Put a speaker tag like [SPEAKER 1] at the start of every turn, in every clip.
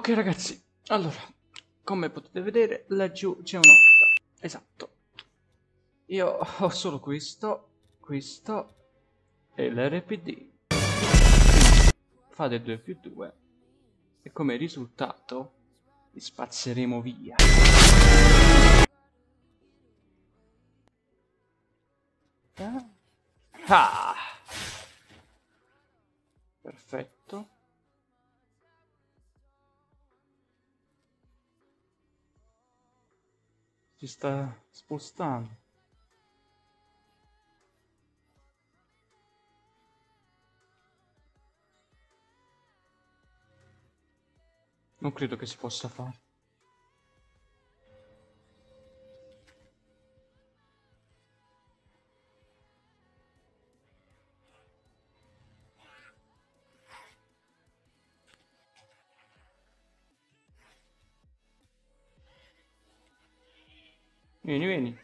[SPEAKER 1] Ok ragazzi, allora, come potete vedere laggiù c'è un'orta, esatto. Io ho solo questo e l'RPD. Fate 2 più 2 e come risultato li spazzeremo via. Ah! Perfetto. Si sta spostando. Non credo che si possa fare. Vieni, vieni.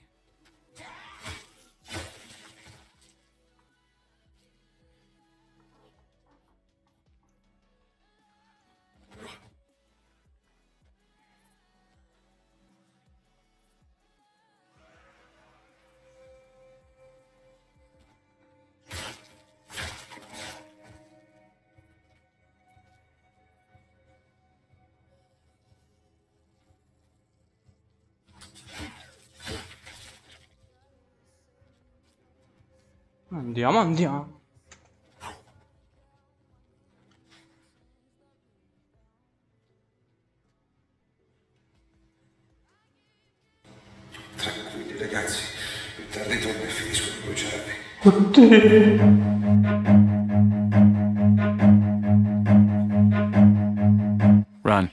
[SPEAKER 1] Andiamo, andiamo.
[SPEAKER 2] Tranquilli ragazzi, più tardi torno e finisco di bruciarvi.
[SPEAKER 1] Oddio.
[SPEAKER 3] Run.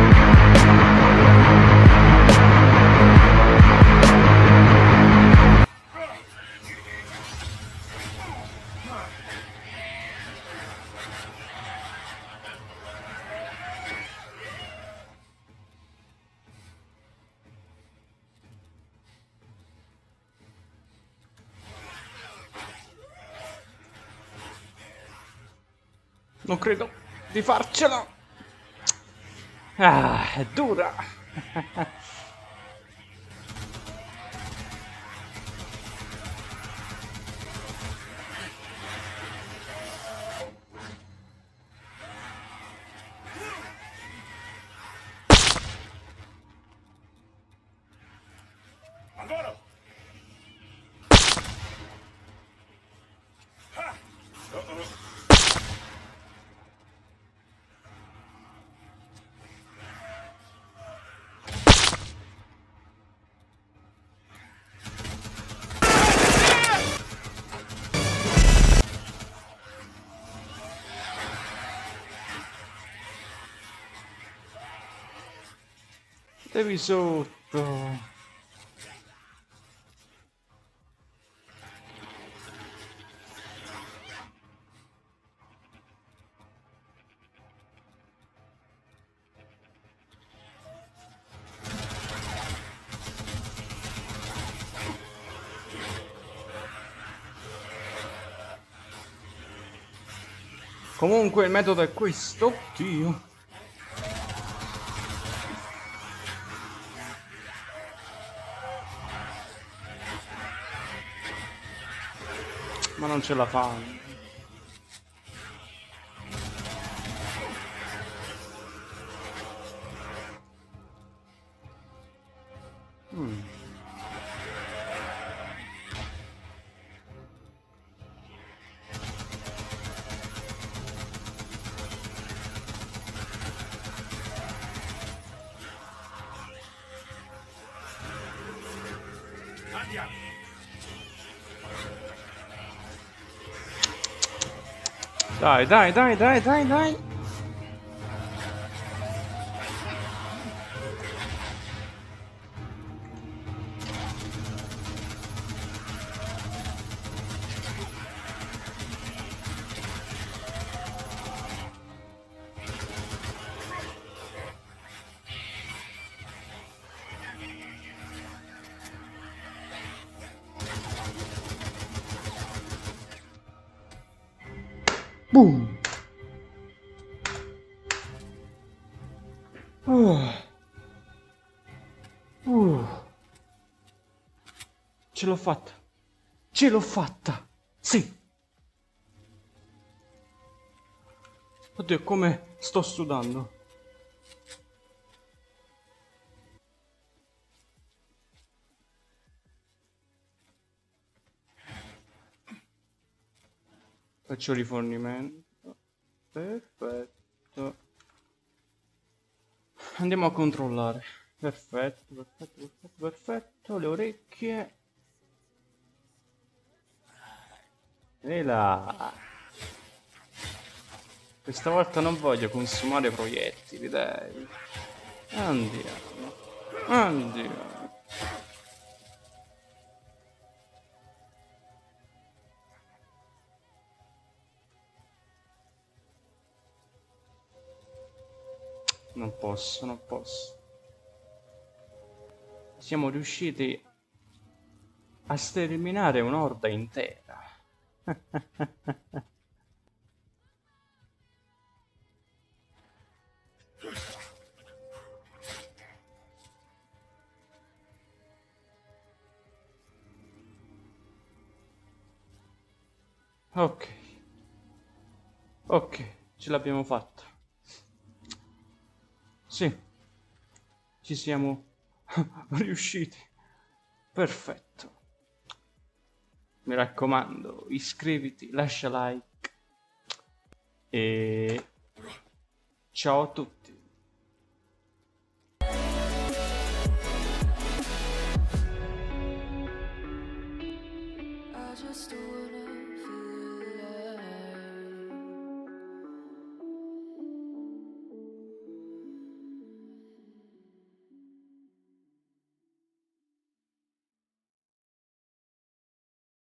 [SPEAKER 1] Non credo di farcela. Ah, è dura.
[SPEAKER 2] Al volo!
[SPEAKER 1] Devi sotto. Comunque il metodo è questo. Dio. Ma non ce la fa.
[SPEAKER 2] Andiamo!
[SPEAKER 1] Dai, dai, dai, dai, dai, dai. Boom. Ce l'ho fatta! Ce l'ho fatta! Sì! Oddio, come sto sudando! Faccio rifornimento. Perfetto. Andiamo a controllare. Perfetto, perfetto, perfetto, perfetto. Le orecchie. E là. Questa volta non voglio consumare proiettili, dai. Andiamo. Andiamo. Non posso, non posso. Siamo riusciti a sterminare un'orda intera. Ok. Ok, ce l'abbiamo fatta. Sì, ci siamo riusciti. Perfetto. Mi raccomando, iscriviti, lascia like e ciao a tutti.
[SPEAKER 4] I just do what